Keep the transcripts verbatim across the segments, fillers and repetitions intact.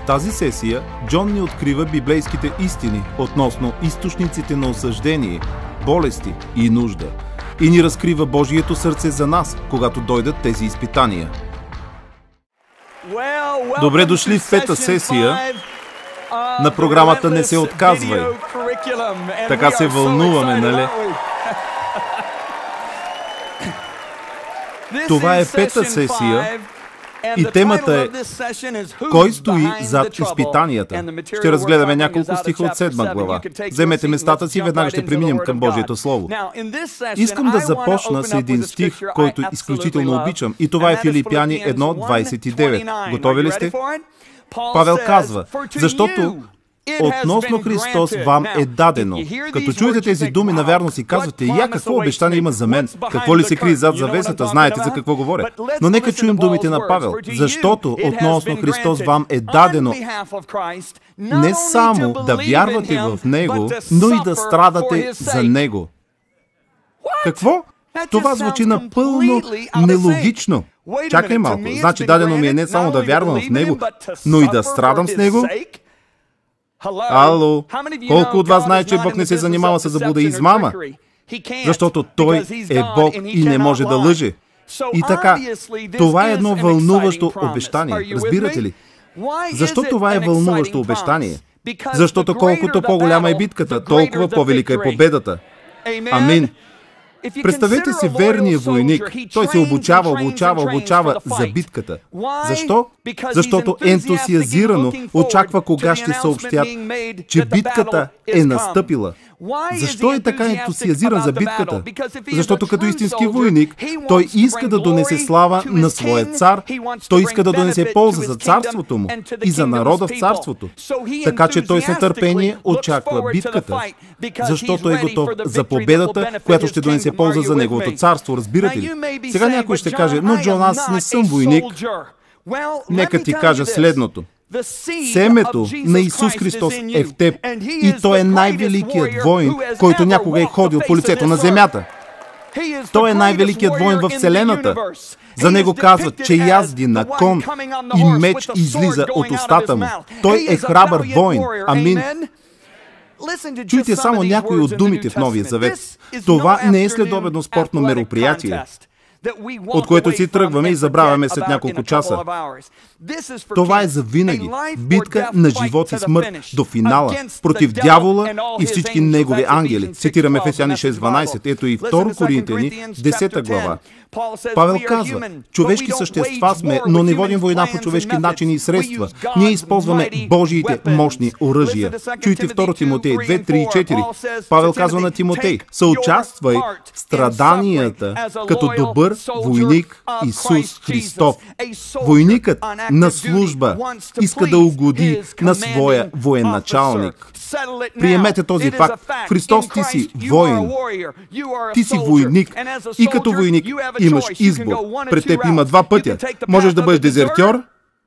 тази сесия Джон ни открива библейските истини относно източниците на осъждение, болести и нужда и ни разкрива Божието сърце за нас, когато дойдат тези изпитания. Добре дошли в пета сесия на програмата «Не се отказвай». Така се вълнуваме, нали? Това е пета сесия и темата е «Кой стои зад изпитанията?». Ще разгледаме няколко стиха от седма глава. Вземете местата си, веднага ще преминем към Божието Слово. Искам да започна с един стих, който изключително обичам, и това е Филипяни едно двадесет и девет. Готови ли сте? Павел казва: «Защото относно Христос вам е дадено». Като чуете тези думи, навярно си казвате: «Я, какво обещание има за мен? Какво ли се крие зад завесата? Знаете за какво говоря». Но нека чуем думите на Павел. «Защото относно Христос вам е дадено не само да вярвате в Него, но и да страдате за Него». Какво? Това звучи напълно нелогично. Чакай малко. Значи дадено ми е не само да вярвам в Него, но и да страдам с Него? Ало, колко от вас знае, че Бог не се занимава с заблуда и измама? Защото Той е Бог и не може да лъже. И така, това е едно вълнуващо обещание. Разбирате ли? Защо това е вълнуващо обещание? Защото колкото по-голяма е битката, толкова по-велика е победата. Амин. Представете си верния войник. Той се обучава, обучава, обучава за битката. Защо? Защото ентусиазирано очаква кога ще съобщят, че битката е настъпила. Защо е така ентусиазиран за битката? Защото като истински войник, той иска да донесе слава на своя цар, той иска да донесе полза за царството му и за народа в царството. Така че той с нетърпение очаква битката, защото е готов за победата, която ще донесе полза за неговото царство. Разбирате ли? Сега някой ще каже: «Но, Джон, аз не съм войник». Нека ти кажа следното. Семето на Исус Христос е в теб и Той е най-великият воин, който някога е ходил по лицето на земята. Той е най-великият воин в Вселената. За Него казват, че язди на кон и меч излиза от устата му. Той е храбър воин. Амин. Чуйте само някои от думите в Новия Завет. Това не е следобедно спортно мероприятие, от което си тръгваме и забравяме след няколко часа. Това е за винаги. Битка на живот и смърт до финала, против дявола и всички негови ангели. Цитираме Ефесяни шест дванадесет. Ето и втора Коринтияни, десета глава. Павел казва: «Човешки същества сме, но не водим война по човешки начини и средства. Ние използваме Божиите мощни оръжия». Чуйте втора Тимотей две, три и четири. Павел казва на Тимотей: «Съучаствай в страданията като добър войник Исус Христов». Войникът на служба иска да угоди на своя военачалник. Приемете този факт. В Христос ти си воин. Ти си войник. И като войник имаш избор. Пред теб има два пътя. Можеш да бъдеш дезертьор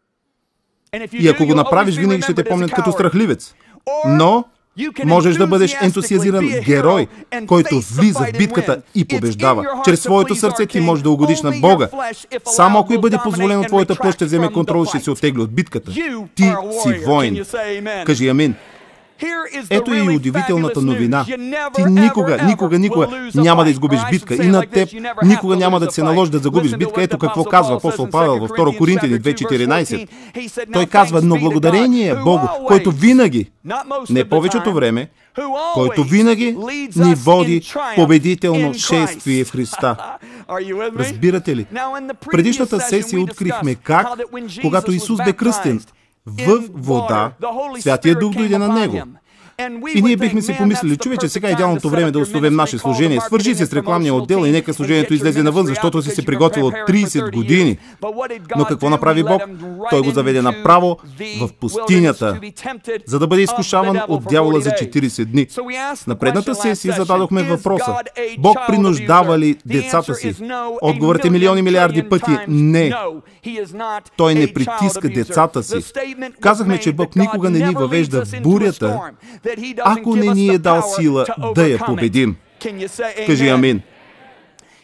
и ако го направиш, винаги ще те помнят като страхливец. Но можеш да бъдеш ентусиазиран герой, който влиза в битката и побеждава. Чрез своето сърце ти можеш да угодиш на Бога. Само ако и бъде позволено, твоята плъть ще вземе контрол и ще се оттегли от битката. Ти си воин. Кажи амин. Ето и удивителната новина. Ти никога, никога, никога няма да изгубиш битка. И на теб никога няма да се наложи да загубиш битка. Ето какво казва апостол Павел във втора Коринтияни две четиринадесет. Той казва: «Но благодарение Богу, който винаги, не повечето време, който винаги ни води победително шествие в Христа». Разбирате ли? В предишната сесия открихме как, когато Исус бе кръстен в вода, Святия Дух дойде на Него. И ние бихме си помислили: човече, сега е идеалното време да основем наше служение. Свържи се с рекламния отдел и нека служението излезе навън, защото си се приготвил от тридесет години. Но какво направи Бог? Той го заведе направо в пустинята, за да бъде изкушаван от дявола за четиридесет дни. На предната сесия зададохме въпроса: Бог принуждава ли децата си? Отговорът е милиони милиарди пъти не. Той не притиска децата си. Казахме, че Бог никога не ни въвежда в бурята, ако не ни е дал сила да я победим. Кажи амин.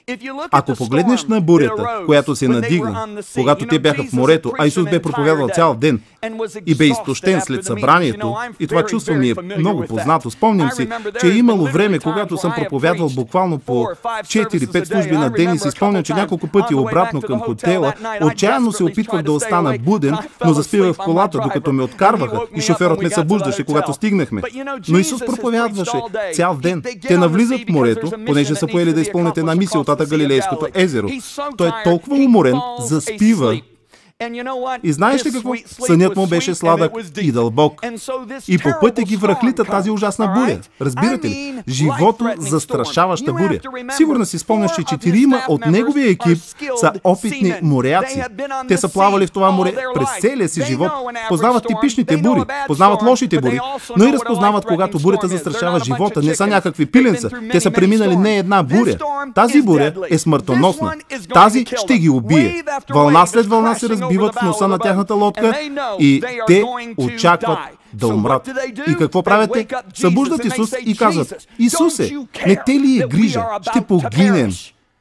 Ако погледнеш на бурята, която се надигна, когато те бяха в морето, а Исус бе проповядвал цял ден и бе изтощен след събранието, и това чувство ми е много познато. Спомням си, че е имало време, когато съм проповядвал буквално по четири-пет служби на ден и си спомням, че няколко пъти обратно към хотела, отчаяно се опитвах да остана буден, но заспивах в колата, докато ме откарваха и шофьорът ме събуждаше, когато стигнахме. Но Исус проповядваше цял ден. Те навлизат в морето, понеже са поели да изпълнят една мисия от Галилейското езеро. Той е толкова уморен, заспива. И знаеш ли какво? Сънят му беше сладък и дълбок. И по пътя ги връхлита тази ужасна буря. Разбирате ли? Живото застрашаваща буря. Сигурно си спомняш, че четирима от неговия екип са опитни моряци. Те са плавали в това море през целия си живот. Познават типичните бури, познават лошите бури, но и разпознават, когато бурята застрашава живота. Не са някакви пиленца. Те са преминали не една буря. Тази буря е смъртоносна. Тази ще ги убие. Вълна след вълна се разбира биват в носа на тяхната лодка и те очакват да умрат. И какво правят те? Събуждат Исус и казват: Исусе, не те ли е грижа? Ще погинем.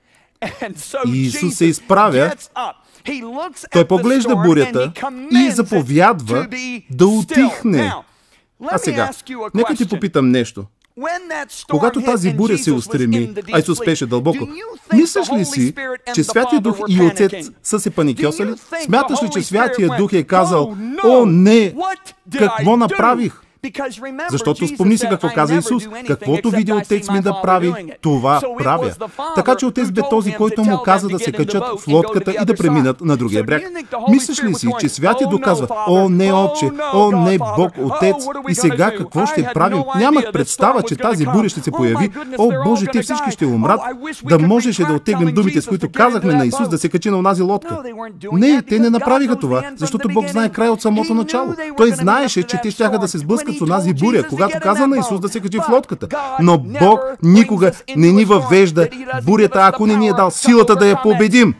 И Исус се изправя, той поглежда бурята и заповядва да утихне. А сега, нека ти попитам нещо. Когато тази буря се устреми, а Исус спеше дълбоко, мислиш ли си, че Святия Дух и Отец са се паникьосали? Смяташ ли, че Святия Дух е казал: о, не, какво направих? Защото спомни си какво каза Исус: каквото види Отец ми да прави, това правя. Така че Отец бе този, който му каза да се качат в лодката и да преминат на другия бряг. Мислиш ли си, че Святия Дух казва: о, не, Отче, о, не, Бог, Отец, и сега какво ще правим? Нямах представа, че тази буря ще се появи. О, Боже, те всички ще умрат. Да можеше да оттеглим думите, с които казахме на Исус да се качи на онази лодка. Не, те не направиха това, защото Бог знае край от самото начало. Той знаеше, че те щяха да се сблъскат с онази буря, когато каза на Исус да се качи в лодката. Но Бог никога не ни въвежда бурята, ако не ни е дал силата да я победим.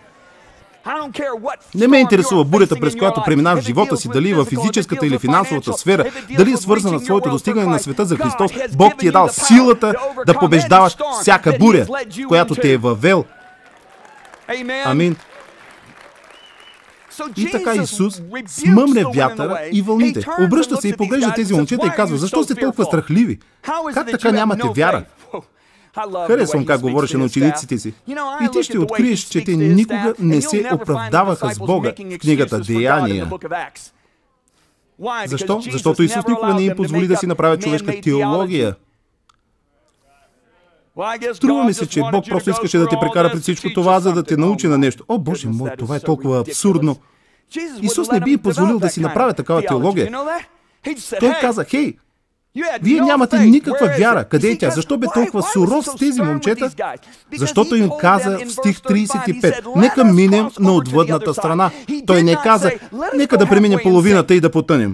Не ме интересува бурята, през която преминаваш в живота си, дали в физическата или финансовата сфера, дали е свързана с твоето достигане на света за Христос. Бог ти е дал силата да побеждаваш всяка буря, която те е въвел. Амин. И така Исус смъмне вятъра и вълните. Обръща се и поглежда тези момчета и казва: защо сте толкова страхливи? Как така нямате вяра? Харесвам как говореше на учениците си. И ти ще откриеш, че те никога не се оправдаваха с Бога в книгата Деяния. Защо? Защото Исус никога не им позволи да си направят човешка теология. Струва ми се, че Бог просто искаше да те прекара пред всичко това, за да те научи на нещо. О, Боже мой, това е толкова абсурдно. Исус не би позволил да си направя такава теология. Той каза: хей, вие нямате никаква вяра. Къде е тя? Защо бе толкова суров с тези момчета? Защото им каза в стих тридесет и пет: нека минем на отвъдната страна. Той не каза: нека да преминем половината и да потънем.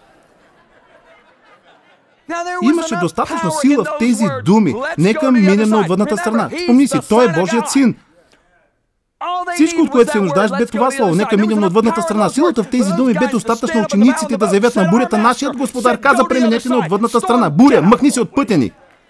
Имаше достатъчно сила в тези думи: нека минем на отвъдната страна. Спомни си, Той е Божият син. Всичко, от което се нуждаеш, бе това слово: нека минем на отвъдната страна. Силата в тези думи бе достатъчно учениците да заявят на бурята: нашият Господар каза: преминете на отвъдната страна. Буря, махни се от пътя ни.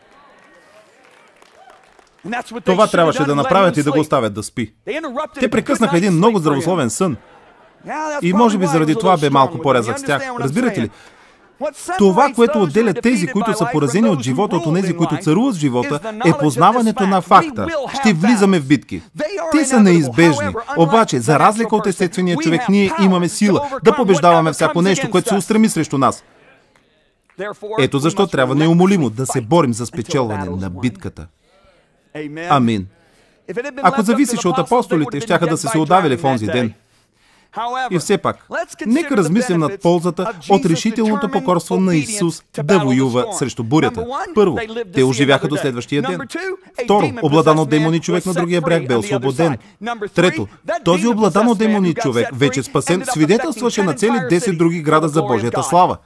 Това трябваше да направят и да го оставят да спи. Те прекъснаха един много здравословен сън. И може би заради това бе малко по-рязък с тях. Разбирате ли? Това, което отделя тези, които са поразени от живота, от онези, които царуват в живота, е познаването на факта. Ще влизаме в битки. Те са неизбежни. Обаче, за разлика от естествения човек, ние имаме сила да побеждаваме всяко нещо, което се устреми срещу нас. Ето защо трябва неумолимо да се борим за спечелване на битката. Амин. Ако зависеше от апостолите, щяха да са се удавили в онзи ден. И все пак, нека размислим над ползата от решителното покорство на Исус да воюва срещу бурята. Първо, те оживяха до следващия ден. Второ, обладан от демони човек на другия бряг бе освободен. Трето, този обладан от демони човек, вече спасен, свидетелстваше на цели десет други града за Божията слава.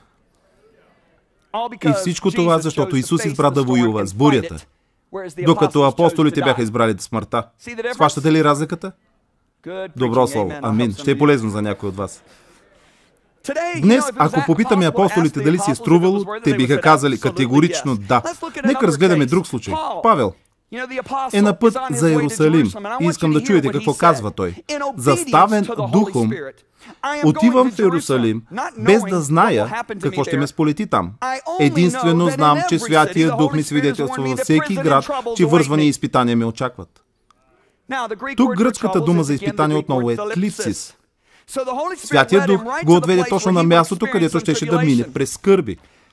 И всичко това, защото Исус избра да воюва с бурята, докато апостолите бяха избрали смъртта. Схващате ли разликата? Добро слово. Амин. Ще е полезно за някой от вас. Днес, ако попитаме апостолите дали си е струвало, те биха казали категорично да. Нека разгледаме друг случай. Павел. е на път за Иерусалим. И искам да чуете какво казва той. Заставен духом, отивам в Иерусалим, без да зная какво ще ме сполети там. Единствено знам, че Святия Дух ми свидетелства във всеки град, че вързвани и изпитания ме очакват. Тук гръцката дума за изпитание отново е клипсис. Святия Дух го отведе точно на мястото, където щеше да мине през скърби.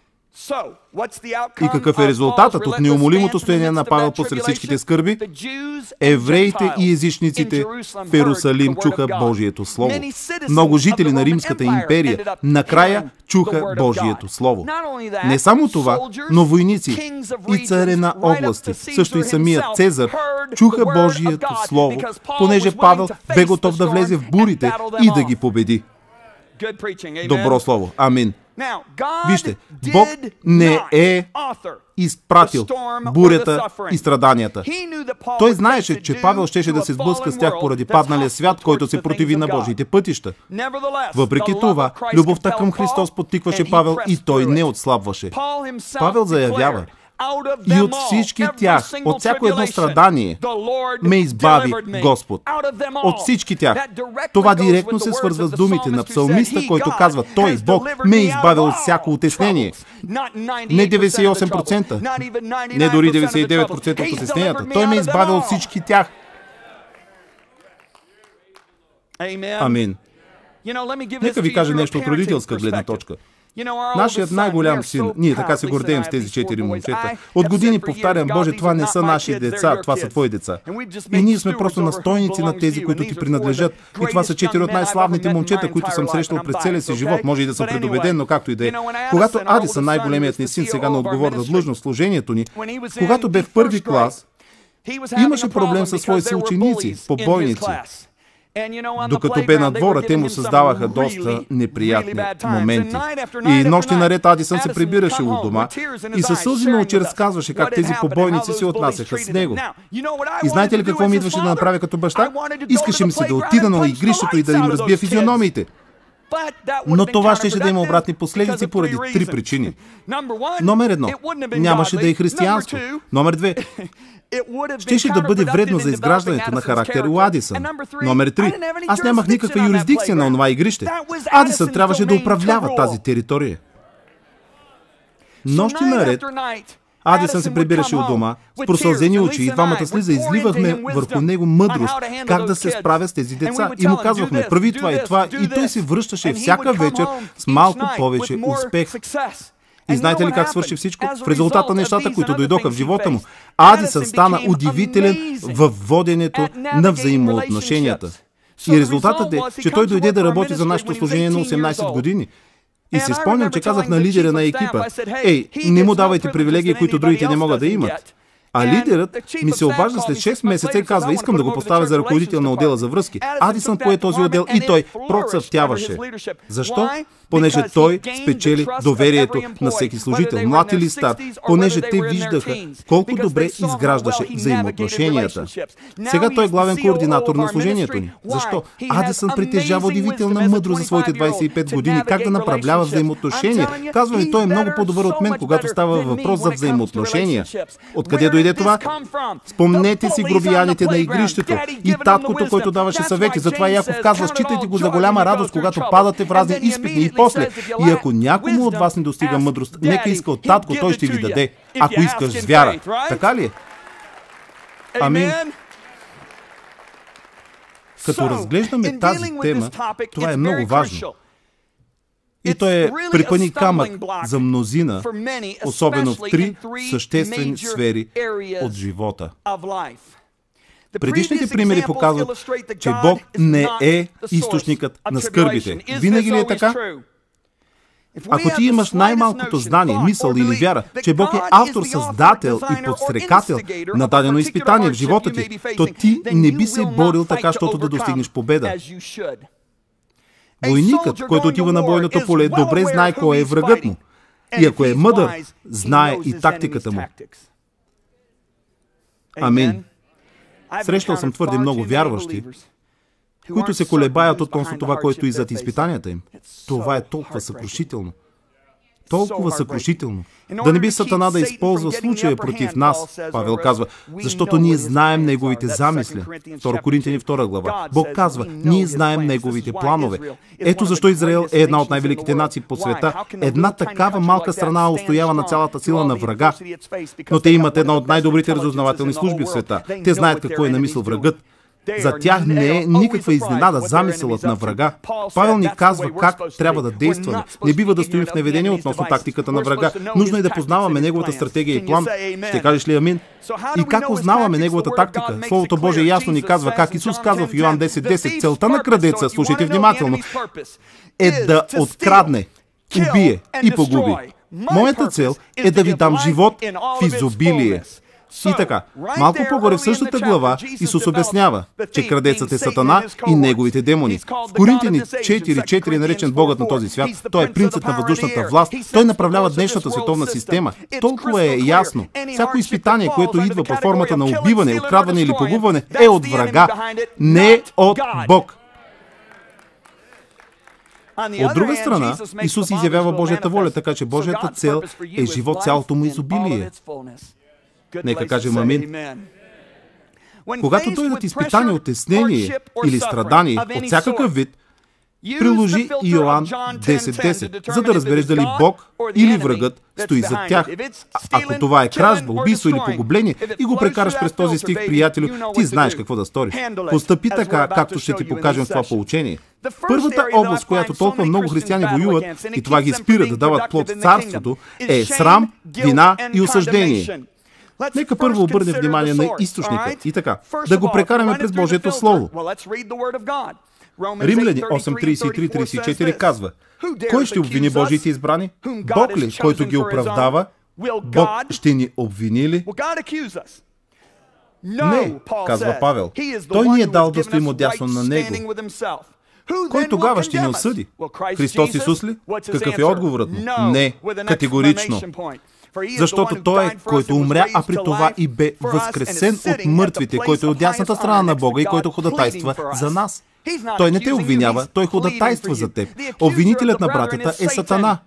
И какъв е резултатът от неумолимото стояние на Павел посред всичките скърби? Евреите и езичниците в Иерусалим чуха Божието Слово. Много жители на Римската империя накрая чуха Божието Слово. Не само това, но войници и царе на области, също и самият Цезар, чуха Божието Слово, понеже Павел бе готов да влезе в бурите и да ги победи. Добро слово. Амин. Вижте, Бог не е изпратил бурята и страданията. Той знаеше, че Павел щеше да се сблъска с тях поради падналия свят, който се противи на Божиите пътища. Въпреки това, любовта към Христос подтикваше Павел и той не отслабваше. Павел заявява: и от всички тях, от всяко едно страдание, ме избави Господ. От всички тях. Това директно се свързва с думите на псалмиста, който казва: Той, Бог, ме е избавил от всяко утеснение. Не деветдесет и осем процента, не дори деветдесет и девет процента от утесненията. Той ме е избавил от всички тях. Амин. Нека ви кажа нещо от родителска гледна точка. Нашият най-голям син, ние така се гордеем с тези четири момчета. От години повтарям: Боже, това не са наши деца, това са Твои деца. И ние сме просто настойници на тези, които Ти принадлежат. И това са четири от най-славните момчета, които съм срещал през целия си живот. Може и да съм предубеден, но както и да е. Когато Адисън, най-големият ни син, сега на отговорна длъжност в служението ни, когато бе в първи клас, имаше проблем със свои съученици, побойници. Докато бе на двора, те му създаваха доста неприятни моменти. И нощи наред Адисън се прибираше от дома и със сълзи на очи разказваше как тези побойници се отнасяха с него. И знаете ли какво ми идваше да направя като баща? Искаше ми се да отида на игрището и да им разбия физиономиите. Но това щеше да има обратни последици поради три причини. Номер едно, нямаше да е християнство. Номер две, щеше да бъде вредно за изграждането на характер у Адисън. Номер три, аз нямах никаква юрисдикция на онова игрище. Адисън трябваше да управлява тази територия. Нощи наред Адисън се прибираше от дома, с просълзени очи и двамата слиза изливахме върху него мъдрост, как да се справя с тези деца. И му казвахме: прави това и това, и той се връщаше всяка вечер с малко повече успех. И знаете ли как свърши всичко? В резултата на нещата, които дойдоха в живота му, Адисън стана удивителен във воденето на взаимоотношенията. И резултатът е, че той дойде да работи за нашето служение на осемнайсет години. И се спомням, че казах на лидера на екипа: ей, не му давайте привилегии, които другите не могат да имат. А лидерът ми се обажда след шест месеца и казва: искам да го поставя за ръководител на отдела за връзки. Адисън пое този отдел и той процъфтяваше. Защо? Понеже той спечели доверието на всеки служител, млад или стар, понеже те виждаха колко добре изграждаше взаимоотношенията. Сега той е главен координатор на служението ни. Защо? Адисън притежава удивителна мъдрост за своите двайсет и пет години, как да направлява взаимоотношения. Казва ми, той е много по-добър от мен, когато става въпрос за взаимоотношения. Откъде дойде това? Спомнете си грубияните на игрището и таткото, който даваше съвети. Затова Яков казва: считайте го за голяма радост, когато падате в разни изпитни и после. И ако някому от вас не достига мъдрост, нека иска от татко, той ще ви даде. Ако искаш с вяра. Така ли е? Амин. Като разглеждаме тази тема, това е много важно. И той е препъни камък за мнозина, особено в три съществени сфери от живота. Предишните примери показват, че Бог не е източникът на скърбите. Винаги ли е така? Ако ти имаш най-малкото знание, мисъл или вяра, че Бог е автор, създател и подстрекател на дадено изпитание в живота ти, то ти не би се борил така, щото да достигнеш победа. Войникът, който отива на бойното поле, добре знае кой е врагът му. И ако е мъдър, знае и тактиката му. Амин. Срещал съм твърде много вярващи, които се колебаят относно това, което и зад изпитанията им. Това е толкова съкрушително. толкова съкрушително. Да не би Сатана да използва случая против нас, Павел казва, защото ние знаем неговите замисли. Втора Коринтияни втора глава. Бог казва, ние знаем неговите планове. Ето защо Израел е една от най-великите нации по света. Една такава малка страна устоява на цялата сила на врага. Но те имат една от най-добрите разузнавателни служби в света. Те знаят какво е намислил врагът. За тях не е никаква изненада замисълът на врага. Павел ни казва как трябва да действаме. Не бива да стоим в неведение относно тактиката на врага. Нужно е да познаваме неговата стратегия и план. Ще кажеш ли амин? И как познаваме неговата тактика? Словото Божие ясно ни казва как Исус казва в Йоан десет десет. Целта на крадеца, слушайте внимателно, е да открадне, убие и погуби. Моята цел е да ви дам живот в изобилие. И така, малко по-горе в същата глава Исус обяснява, че крадецът е Сатана и неговите демони. В Коринтияни четири четири е наречен Богът на този свят. Той е принцът на въздушната власт. Той направлява днешната световна система. Толкова е ясно. Всяко изпитание, което идва под формата на убиване, открадване или погубване, е от врага, не от Бог. От друга страна, Исус изявява Божията воля, така че Божията цел е живот цялото му изобилие. Нека кажем амин. Когато дойдат изпитания от теснение или страдание от всякакъв вид, приложи Йоан десет десет, за да разбереш дали Бог или врагът стои зад тях. А, ако това е кражба, убийство или погубление и го прекараш през този стих, приятелю, ти знаеш какво да сториш. Постъпи така, както ще ти покажем в това поучение. Първата област, в която толкова много християни воюват и това ги спира да дават плод в царството, е срам, вина и осъждение. Нека първо обърнем внимание на източника. И така, да го прекараме през Божието Слово. Римляни осем тридесет и три тридесет и четири казва: кой ще обвини Божиите избрани? Бог ли, който ги оправдава? Бог ще ни обвини ли? Не, казва Павел. Той ни е дал да стоим отдясно на Него. Кой тогава ще ни осъди? Христос Исус ли? Какъв е отговорът му? Не, категорично. Защото Той е, който умря, а при това и бе възкресен от мъртвите, който е от дясната страна на Бога и който ходатайства за нас. Той не те обвинява, Той ходатайства за теб. Обвинителят на братята е Сатана.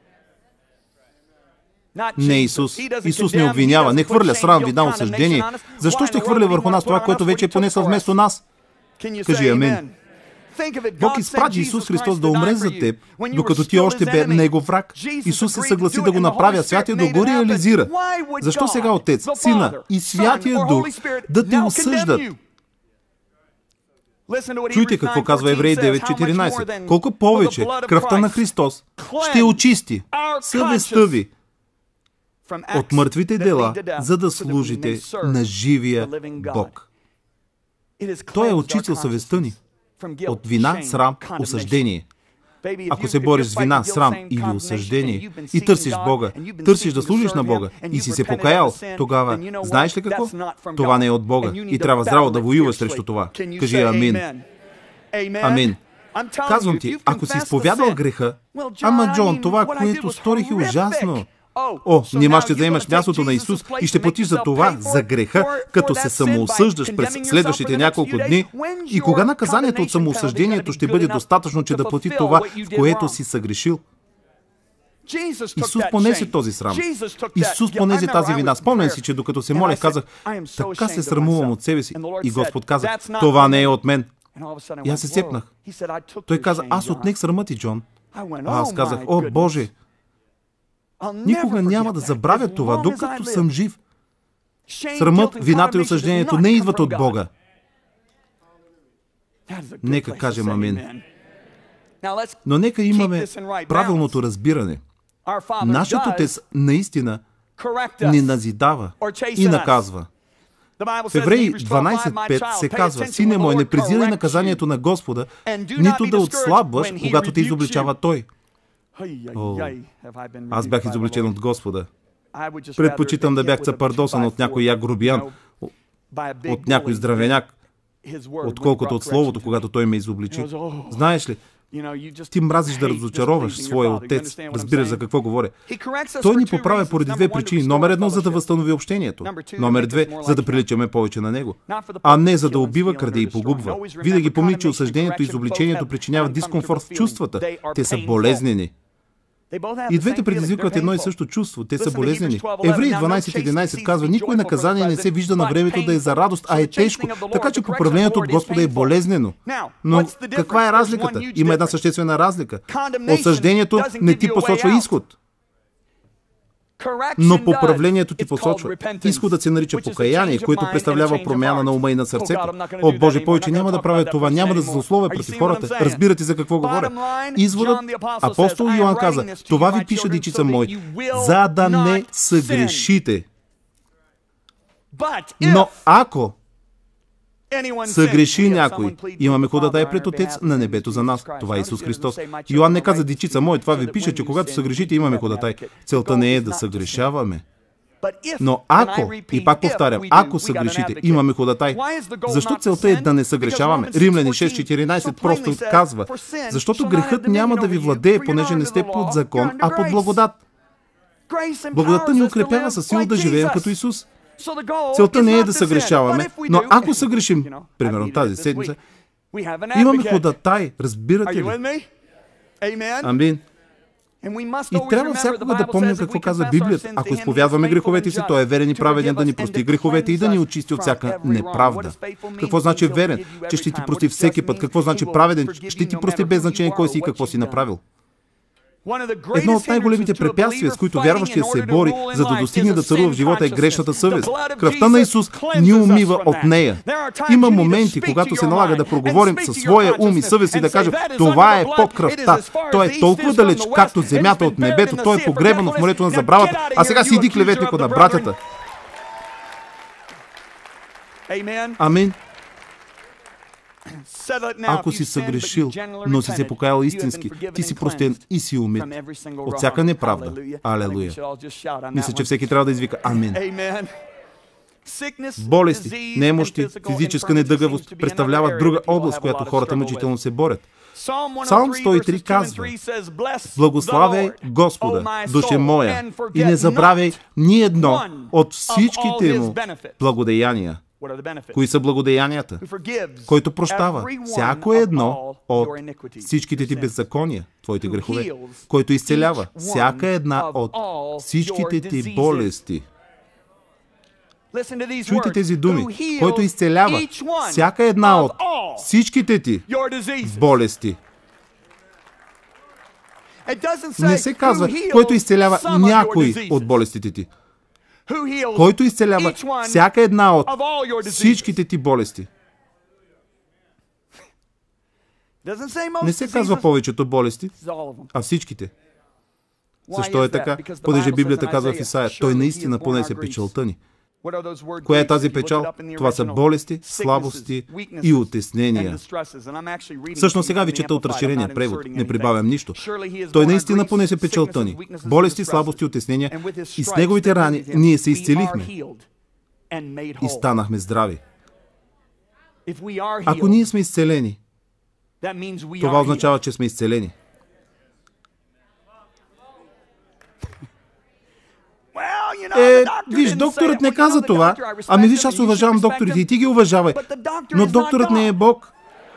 Не Исус. Исус не обвинява, не хвърля срам, вина, осъждение. Защо ще хвърля върху нас това, което вече е понесъл вместо нас? Кажи амин. Бог изпрати Исус Христос да умре за теб, докато ти още бе Негов враг. Исус се съгласи да го направи, а Святия Дух го реализира. Защо сега Отец, Сина и Святия Дух да те осъждат? Чуйте какво казва Евреи девет четиринадесет. Колко повече кръвта на Христос ще очисти съвестта ви от мъртвите дела, за да служите на живия Бог. Той е очистил съвестта ни от вина, срам, осъждение. Ако се бориш с вина, срам или осъждение и търсиш Бога, търсиш да служиш на Бога и си се покаял, тогава знаеш ли какво? Това не е от Бога и трябва здраво да воюваш срещу това. Кажи амин. Амин. Казвам ти, ако си изповядал греха, ама Джон, това, което сторих е ужасно. О, нима ще заемаш мястото на Исус и ще платиш за това, за греха, като се самоосъждаш през следващите няколко дни. И кога наказанието от самоосъждението ще бъде достатъчно, че да плати това, в което си съгрешил? Исус понесе този срам. Исус понесе тази вина. Спомням си, че докато се молех, казах: така се срамувам от себе си. И Господ каза: това не е от мен. И аз се сепнах. Той каза: аз отнех срама ти, Джон. А аз казах: о, Боже! Никога няма да забравя това, докато съм жив. Срамът, вината и осъждението не идват от Бога. Нека кажем амин. Но нека имаме правилното разбиране. Нашият Отец наистина ни назидава и наказва. В Евреи дванадесет пет се казва: Сине мой, не презирай наказанието на Господа, нито да отслабваш, когато те изобличава Той. О, аз бях изобличен от Господа. Предпочитам да бях цапардосан от някой як грубиян, от някой здравеняк, отколкото от Словото, когато Той ме изобличи. Знаеш ли, ти мразиш да разочароваш своя Отец. Разбираш за какво говоря. Той ни поправя поради две причини. Номер едно, за да възстанови общението. Номер две, за да приличаме повече на Него. А не за да убива, краде и погубва. Винаги помни, че осъждението и изобличението причиняват дискомфорт в чувствата. Те са болезнени. И двете предизвикват едно и също чувство. Те са болезнени. Евреи дванайсет единайсет казва: никое наказание не се вижда на времето да е за радост, а е тежко, така че поправлението от Господа е болезнено. Но каква е разликата? Има една съществена разлика. Осъждението не ти посочва изход, но поправлението ти посочва. Изходът се нарича покаяние, което представлява промяна на ума и на сърцето. О, Боже, повече няма да правя това, няма да злословя против хората. Разбирате за какво говоря? Изводът, апостол Йоан каза: това ви пиша, дечица мои, за да не съгрешите. Но ако съгреши някой, имаме ходатай пред Отец на небето за нас. Това е Исус Христос. Йоан не каза: дечица мои, това ви пише, че когато съгрешите, имаме ходатай. Целта не е да съгрешаваме. Но ако, и пак повтарям, ако съгрешите, имаме ходатай. Защо целта е да не съгрешаваме? Римляни шест четиринайсет просто казва: защото грехът няма да ви владее, понеже не сте под закон, а под благодат. Благодатта ни укрепява със сила да живеем като Исус. Целта не е да съгрешаваме, но ако съгрешим, примерно тази седмица, имаме ходатай, разбирате ли? Амин. И трябва всякога да помним какво казва Библията. Ако изповядваме греховете си, Той е верен и праведен да ни прости греховете и да ни очисти от всяка неправда. Какво значи верен? Че ще ти прости всеки път. Какво значи праведен? Ще ти прости без значение кой си и какво си направил. Едно от най-големите препятствия, с които вярващия се бори, за да достигне да царува в живота, е грешната съвест. Кръвта на Исус ни умива от нея. Има моменти, когато се налага да проговорим със своя ум и съвест и да кажем: това е под кръвта. Той е толкова далеч, както земята от небето. Той е погребан в морето на забравата. А сега си иди клеветнико на братята. Амин. Ако си съгрешил, но си се покаял истински, ти си простен и си умит от всяка неправда. Алелуя. Мисля, че всеки трябва да извика амин. Болести, немощи, физическа недъгавост представляват друга област, в която хората мъчително се борят. Псалм сто и три казва: благославяй Господа, душе моя, и не забравяй ни едно от всичките му благодеяния. Кои са благодеянията? Който прощава всяко едно от всичките ти беззакония, твоите грехове. Който изцелява всяка една от всичките ти болести. Чуйте тези думи. Който изцелява всяка една от всичките ти болести. Не се казва: който изцелява някой от болестите ти. Който изцелява всяка една от всичките ти болести. Не се казва повечето болести, а всичките. Защо е така? Понеже Библията казва в Исаия: Той наистина понесе печалта ни. Коя е тази печал? Това са болести, слабости и утеснения. Всъщност сега ви чета от разширения превод. Не прибавям нищо. Той наистина понесе печалта ни. Болести, слабости, утеснения. И с Неговите рани ние се изцелихме и станахме здрави. Ако ние сме изцелени, това означава, че сме изцелени. Е, виж, докторът не каза това. Ами виж, аз уважавам докторите и ти ги уважавай. Но докторът не е Бог.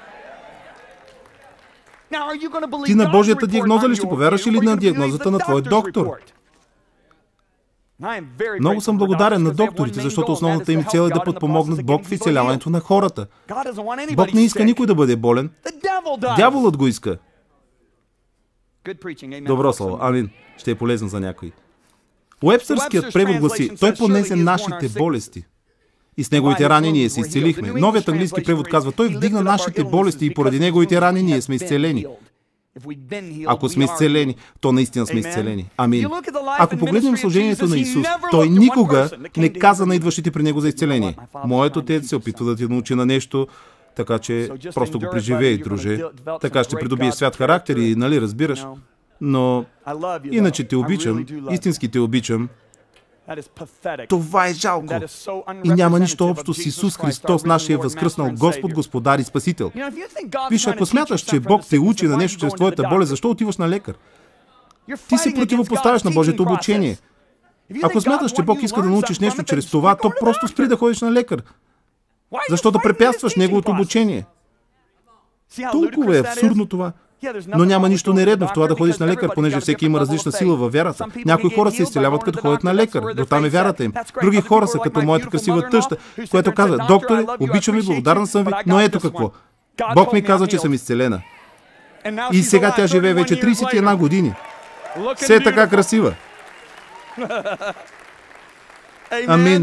Ти на Божията диагноза ли ще повярваш или на диагнозата на твой доктор? Много съм благодарен на докторите, защото основната им цел е да подпомогнат Бог в изцеляването на хората. Бог не иска никой да бъде болен. Дяволът го иска. Добро слово. Амин. Ще е полезно за някой. Уебстърският превод гласи: Той понесе нашите болести и с Неговите рани ние се изцелихме. Новият английски превод казва: Той вдигна нашите болести и поради Неговите рани ние сме изцелени. Ако сме изцелени, то наистина сме изцелени. Амин. Ако погледнем служението на Исус, Той никога не каза на идващите при Него за изцеление: Моят Отец се опитва да те научи на нещо, така че просто го преживей, друже. Така ще придобиеш свят характер и, нали, разбираш? Но иначе те обичам, истински те обичам. Това е жалко. И няма нищо общо с Исус Христос, нашия възкръснал Господ, Господар и Спасител. Виж, ако смяташ, че Бог те учи на нещо чрез твоята болест, защо отиваш на лекар? Ти се противопоставяш на Божието обучение. Ако смяташ, че Бог иска да научиш нещо чрез това, то просто спри да ходиш на лекар. Защо да препятстваш Неговото обучение? Толкова е абсурдно това. Но няма нищо нередно в това да ходиш на лекар, понеже всеки има различна сила във вярата. Някои хора се изцеляват като ходят на лекар, до там е вярата им. Други хора са като моята красива тъща, която казва: докторе, обичам ви, благодарна съм ви, но ето какво. Бог ми каза, че съм изцелена. И сега тя живее вече тридесет и една години. Все е така красива. Амин.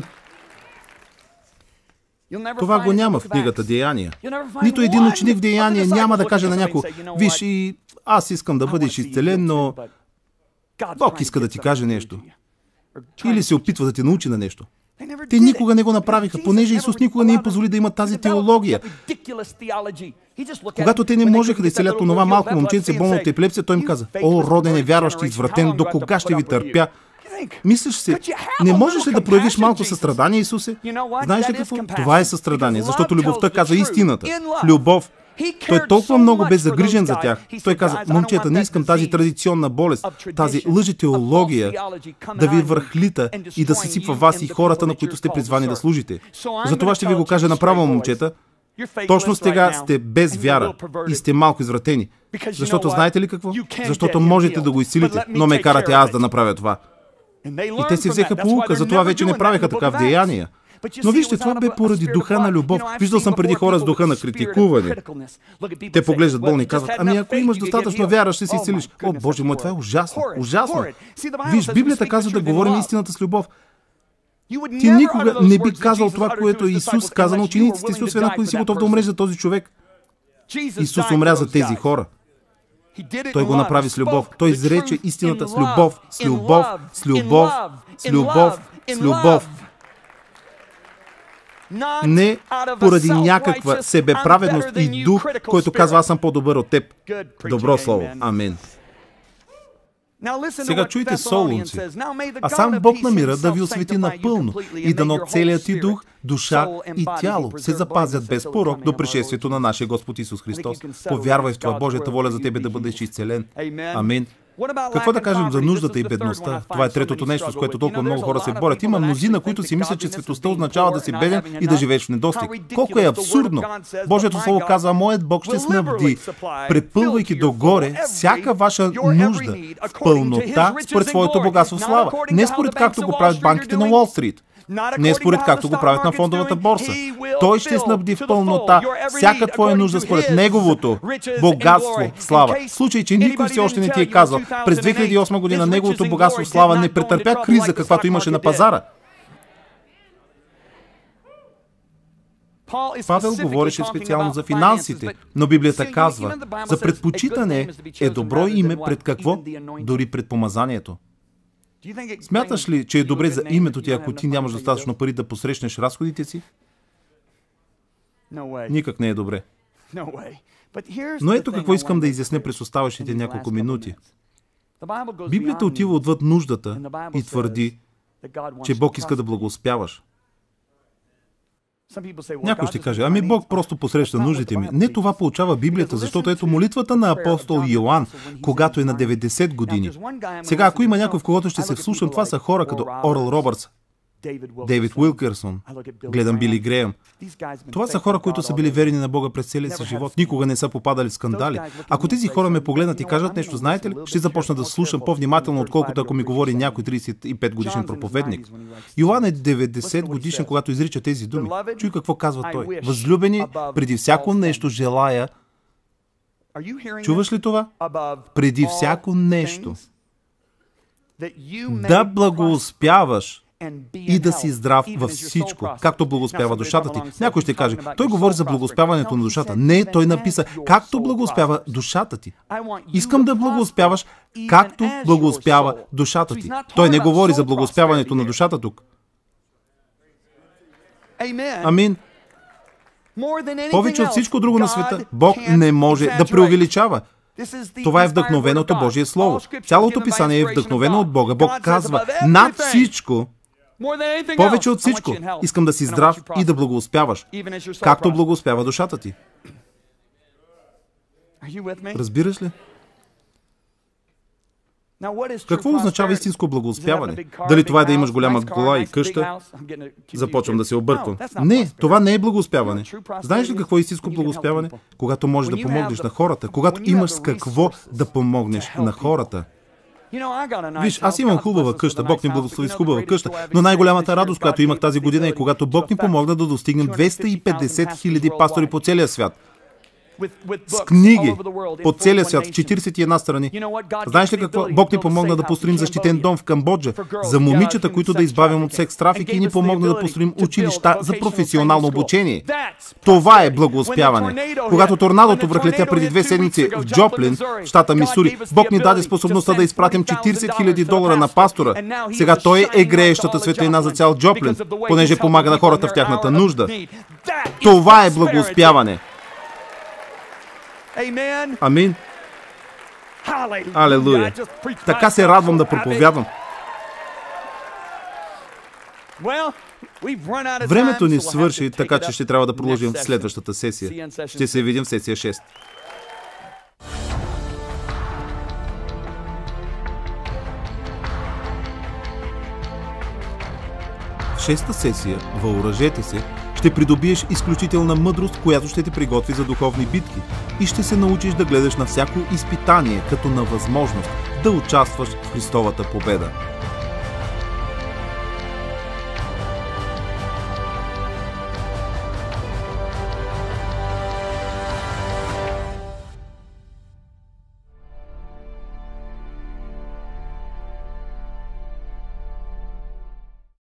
Това го няма в книгата Деяния. Нито един ученик в Деяния няма да каже на някой: виж, и аз искам да бъдеш изцелен, но Бог иска да ти каже нещо. Или се опитва да те научи на нещо. Те никога не го направиха, понеже Исус никога не им позволи да имат тази теология. Когато те не можеха да изцелят онова малко момченце болно от епилепсия, той им каза: о, роден невярващ, извратен, до кога ще ви търпя? Мислиш си, не можеш ли да проявиш малко състрадание, Исусе? Знаеш ли какво? Това е състрадание, защото любовта казва истината. Любов. Той е толкова много бе загрижен за тях. Той каза: момчета, не искам тази традиционна болест, тази лъжетеология да ви върхлита и да се сипва вас и хората, на които сте призвани да служите. Затова ще ви го кажа направо, момчета. Точно сега сте без вяра и сте малко извратени. Защото знаете ли какво? Защото можете да го изцелите, но ме карате аз да направя това. И те си взеха поука, затова вече не правеха така в Деяния. Но вижте, това бе поради духа на любов. Виждал съм преди хора с духа на критикуване. Те поглеждат болни и казват: ами ако имаш достатъчно вяра, ще се изцелиш. О, Боже мой, това е ужасно. Ужасно. Виж, Библията казва да говорим истината с любов. Ти никога не би казал това, което Исус каза на учениците. Исус веднага си готов да умреш за този човек. Исус умря за тези хора. Той го направи с любов. Той изрече истината с любов, с любов, с любов, с любов, с любов. Не поради някаква себеправедност и дух, който казва: аз съм по-добър от теб. Добро слово. Амин. Сега чуйте, солунци. А сам Бог на мира да ви освети напълно и дано целият ти дух, душа и тяло се запазят без порок до пришествието на нашия Господ Исус Христос. Повярвай в това, Божията воля за тебе да бъдеш изцелен. Амин. Какво да кажем за нуждата и бедността? Това е третото нещо, с което толкова много хора се борят. Има мнозина, които си мислят, че светостта означава да си беден и да живееш в недостиг. Колко е абсурдно! Божието Слово казва: моят Бог ще снабди, препълвайки догоре всяка ваша нужда в пълнота според своето богатство в слава. Не според както го правят банките на Уолл Стрит. Не според както го правят на фондовата борса. Той ще снабди в пълнота всяка твоя нужда според неговото богатство в слава. В случай, че никой все още не ти е казал, през две хиляди и осма година неговото богатство в слава не претърпя криза, каквато имаше на пазара. Павел говореше специално за финансите, но Библията казва: за предпочитане е добро име пред какво? Дори пред помазанието. Смяташ ли, че е добре за името ти, ако ти нямаш достатъчно пари да посрещнеш разходите си? Никак не е добре. Но ето какво искам да изясня през оставащите няколко минути. Библията отива отвъд нуждата и твърди, че Бог иска да благоуспяваш. Някой ще каже: ами Бог просто посреща нуждите ми. Не, това получава Библията, защото ето молитвата на апостол Йоан, когато е на деветдесет години. Сега, ако има някой, в когото ще се вслушам, това са хора като Орал Робъртс, Дейвид Уилкърсон, гледам Били Греъм. Това са хора, които са били верни на Бога през целия си живот, никога не са попадали в скандали. Ако тези хора ме погледнат и кажат нещо, знаете ли, ще започна да слушам по-внимателно, отколкото ако ми говори някой тридесет и пет годишен проповедник. Йоан е деветдесет годишен, когато изрича тези думи. Чуй какво казва той: възлюбени, преди всяко нещо желая. Чуваш ли това? Преди всяко нещо да благоуспяваш и да си здрав във всичко, както благоуспява душата ти. Някой ще каже: той говори за благоуспяването на душата. Не, той написа: както благоуспява душата ти. Искам да благоуспяваш, както благоуспява душата ти. Той не говори за благоуспяването на душата тук. Амин. Повече от всичко друго на света, Бог не може да преувеличава. Това е вдъхновеното Божие Слово. Цялото писание е вдъхновено от Бога. Бог казва: над всичко, повече от всичко, искам да си здрав и да благоуспяваш, както благоуспява душата ти. Разбираш ли? Какво означава истинско благоуспяване? Дали това е да имаш голяма кола и къща? Започвам да се обърквам. Не, това не е благоуспяване. Знаеш ли какво е истинско благоуспяване? Когато можеш да помогнеш на хората, когато имаш с какво да помогнеш на хората. Виж, аз имам хубава къща, Бог ни благослови с хубава къща, но най-голямата радост, която имах тази година е когато Бог ни помогна да достигнем двеста и петдесет хиляди пастори по целия свят. С книги по целия свят, в четиридесет и една страни. Знаеш ли какво? Бог ни помогна да построим защитен дом в Камбоджа за момичета, които да избавим от секс трафик, и ни помогна да построим училища за професионално обучение. Това е благоуспяване. Когато торнадото връхлетя преди две седмици в Джоплин, щата Мисури, Бог ни даде способността да изпратим четиридесет хиляди долара на пастора. Сега той е греещата светлина за цял Джоплин, понеже помага на хората в тяхната нужда. Това е благоуспяване. Амин. Алелуя. Така се радвам да проповядвам. Времето ни свърши, така че ще трябва да продължим в следващата сесия. Ще се видим в сесия шест. В шеста сесия, въоръжете се, ще придобиеш изключителна мъдрост, която ще те приготви за духовни битки, и ще се научиш да гледаш на всяко изпитание като на възможност да участваш в Христовата победа.